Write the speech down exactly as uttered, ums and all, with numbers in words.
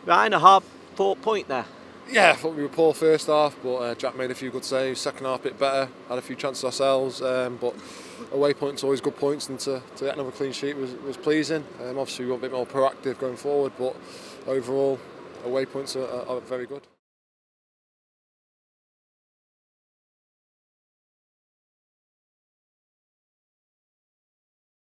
Ryan, a hard fought point there. Yeah, I thought we were poor first half, but uh, Jack made a few good saves. Second half a bit better, had a few chances ourselves, um, but away points always good points, and to, to get another clean sheet was, was pleasing. Um, obviously we want a bit more proactive going forward, but overall away points are, are, are very good.